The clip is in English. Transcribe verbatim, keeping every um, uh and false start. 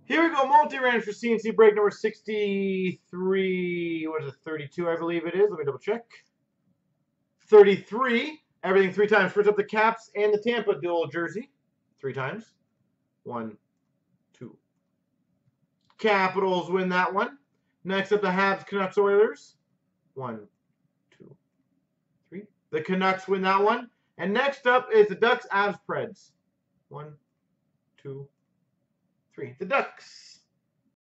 Here we go, multi-randoms for C and C break number sixty-three. What is it, thirty-two, I believe it is. Let me double check. thirty-three. Everything three times. First up, the Caps and the Tampa dual jersey. Three times. One, two. Capitals win that one. Next up, the Habs, Canucks, Oilers. One, two, three. The Canucks win that one. And next up is the Ducks, Avs, Preds. One, two, three. The Ducks.